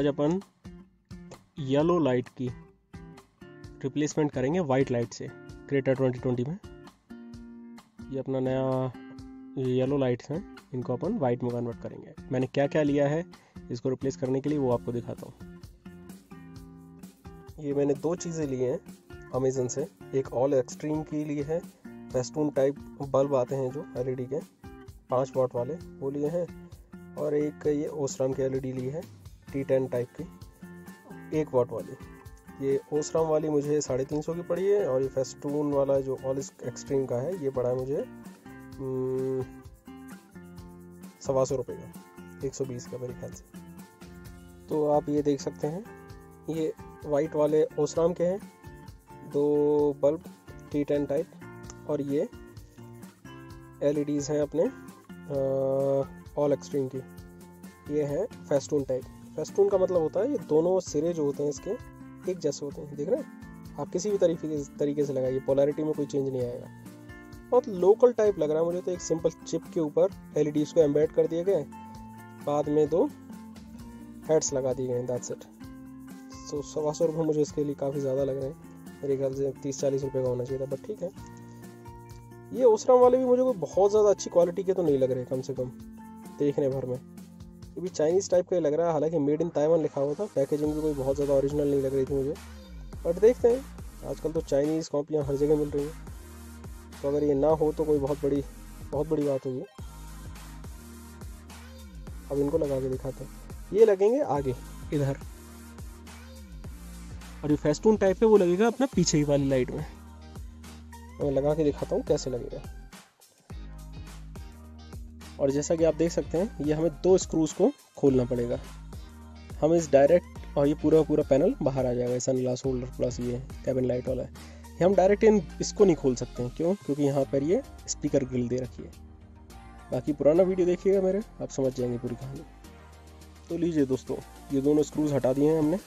आज अपन yellow light की रिप्लेसमेंट करेंगे वाइट लाइट से क्रेटा 2020 में। ये अपना नया येलो लाइट्स हैं, इनको अपन वाइट में कन्वर्ट करेंगे। मैंने क्या क्या लिया है इसको रिप्लेस करने के लिए वो आपको दिखाता हूँ। ये मैंने दो चीज़ें ली हैं अमेजन से। एक ऑल एक्सट्रीम की ली है, फेस्टून टाइप बल्ब आते हैं जो एलईडी के 5 वाट वाले, वो लिए हैं। और एक ये ओसराम की एलईडी ली है T10 टाइप की 1 वाट वाली। ये ओसराम वाली मुझे 350 की पड़ी है, और ये फेस्टून वाला जो ऑल एक्सट्रीम का है ये पड़ा है मुझे 125 रुपये का, 120 का मेरे ख्याल से। तो आप ये देख सकते हैं, ये वाइट वाले ओसराम के हैं 2 बल्ब T10 टाइप, और ये एलईडीज़ हैं अपने ऑल एक्सट्रीम की। ये है फेस्टून टाइप। फेस्टून का मतलब होता है ये दोनों सिरे जो होते हैं इसके एक जैसे होते हैं, देख रहे हैं आप। किसी भी तरीके से लगाइए, पोलैरिटी में कोई चेंज नहीं आएगा। बहुत लोकल टाइप लग रहा है मुझे तो। एक सिंपल चिप के ऊपर एलईडीज को एम्बेड कर दिए गए, बाद में 2 हेड्स लगा दिए गए, दैट्स इट। सो 125 रुपये मुझे इसके लिए काफ़ी ज़्यादा लग रहे हैं। मेरे ख्याल से 30-40 रुपये का होना चाहिए था, बट ठीक है। ये ओसराम वाले भी मुझे कोई बहुत ज़्यादा अच्छी क्वालिटी के तो नहीं लग रहे, कम से कम देखने भर में। ये भी चाइनीज़ टाइप का ही लग रहा है, हालांकि मेड इन ताइवान लिखा हुआ था। पैकेजिंग भी कोई बहुत ज़्यादा ओरिजिनल नहीं लग रही थी मुझे, बट देखते हैं। आजकल तो चाइनीज़ कॉपियाँ हर जगह मिल रही हैं, तो अगर ये ना हो तो कोई बहुत बड़ी बात होगी। अब इनको लगा के दिखाते हैं। ये लगेंगे आगे इधर, और ये फेस्टून टाइप है वो लगेगा अपना पीछे ही वाली लाइट में। मैं लगा के दिखाता हूँ कैसे लगेगा। और जैसा कि आप देख सकते हैं, ये हमें 2 स्क्रूज को खोलना पड़ेगा। हम इस डायरेक्ट, और ये पूरा पैनल बाहर आ जाएगा, सन ग्लास होल्डर प्लस ये कैबिन लाइट वाला है। ये हम डायरेक्ट इसको नहीं खोल सकते हैं। क्यों? क्योंकि यहाँ पर ये स्पीकर ग्रिल दे रखी है। बाकी पुराना वीडियो देखिएगा मेरे, आप समझ जाएंगे पूरी कहानी। तो लीजिए दोस्तों, ये दोनों स्क्रूज हटा दिए हैं हमने।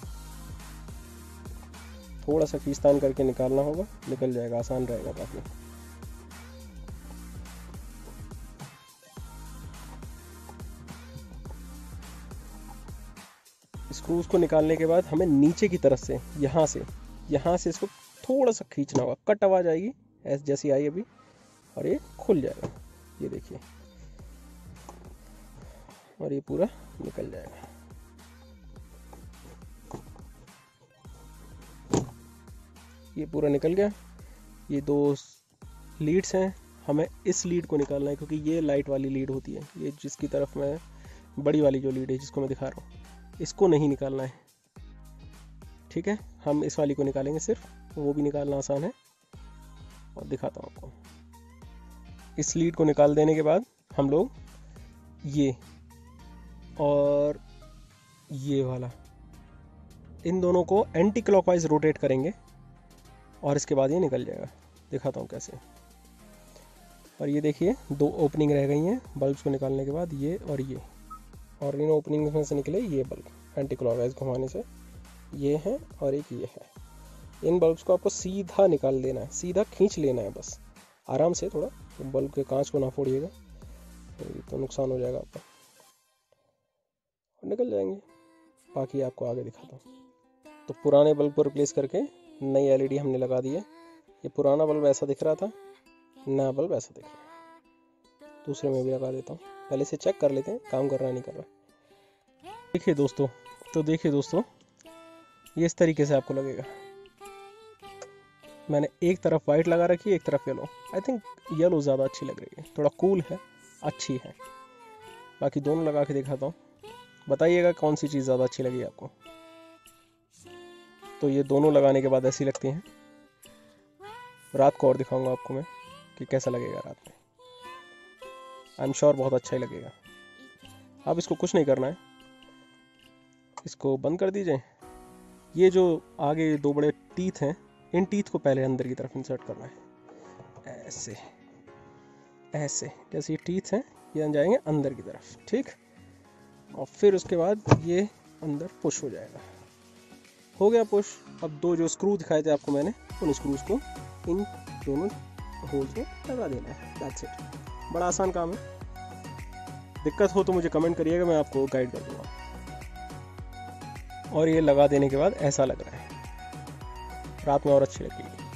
थोड़ा सा खींचतान करके निकालना होगा, निकल जाएगा, आसान रहेगा काफ़ी। स्क्रूज को निकालने के बाद हमें नीचे की तरफ से यहाँ से इसको थोड़ा सा खींचना होगा। कट आवाज आएगी ऐसे जैसी आई अभी, और ये खुल जाएगा, ये देखिए, और ये पूरा निकल जाएगा। ये पूरा निकल गया। ये 2 लीड्स हैं, हमें इस लीड को निकालना है, क्योंकि ये लाइट वाली लीड होती है। ये जिसकी तरफ मैं, बड़ी वाली जो लीड है जिसको मैं दिखा रहा हूँ, इसको नहीं निकालना है, ठीक है। हम इस वाली को निकालेंगे सिर्फ, वो भी निकालना आसान है, और दिखाता हूँ आपको। इस लीड को निकाल देने के बाद हम लोग ये और ये वाला, इन दोनों को एंटी क्लॉकवाइज रोटेट करेंगे, और इसके बाद ये निकल जाएगा। दिखाता हूँ कैसे। और ये देखिए 2 ओपनिंग रह गई हैं बल्ब्स को निकालने के बाद, ये और ये, और इन ओपनिंग में से निकले ये बल्ब एंटी क्लॉकवाइज घुमाने से। ये है और एक ये है। इन बल्ब्स को आपको सीधा निकाल देना है, सीधा खींच लेना है बस, आराम से। थोड़ा बल्ब के कांच को ना फोड़िएगा, तो नुकसान हो जाएगा आपका, निकल जाएंगे। बाकी आपको आगे दिखाता हूँ। तो पुराने बल्ब को रिप्लेस करके नई एलईडी हमने लगा दी है। ये पुराना बल्ब ऐसा दिख रहा था, नया बल्ब ऐसा दिख रहा है। दूसरे में भी लगा देता हूँ, पहले से चेक कर लेते हैं काम कर रहा है नहीं कर रहा। देखिए दोस्तों, ये इस तरीके से आपको लगेगा। मैंने एक तरफ वाइट लगा रखी है, एक तरफ येलो। आई थिंक येलो ज़्यादा अच्छी लग रही है, थोड़ा कूल है, अच्छी है। बाकी दोनों लगा के दिखाता हूँ, बताइएगा कौन सी चीज़ ज़्यादा अच्छी लगी आपको। तो ये दोनों लगाने के बाद ऐसी लगती हैं। रात को और दिखाऊंगा आपको मैं कि कैसा लगेगा रात में। आई एम श्योर बहुत अच्छा ही लगेगा। अब इसको कुछ नहीं करना है, इसको बंद कर दीजिए। ये जो आगे 2 बड़े टीथ हैं, इन टीथ को पहले अंदर की तरफ इंसर्ट करना है, ऐसे जैसे ये टीथ हैं, ये जाएंगे अंदर की तरफ, ठीक। और फिर उसके बाद ये अंदर पुश हो जाएगा। हो गया पुश। अब 2 जो स्क्रू दिखाए थे आपको मैंने, उन स्क्रूज को इन दोनों होल्स में लगा देना है, दैट्स इट। बड़ा आसान काम है। दिक्कत हो तो मुझे कमेंट करिएगा, मैं आपको गाइड कर दूँगा। और ये लगा देने के बाद ऐसा लग रहा है, रात में और अच्छी लगेगी।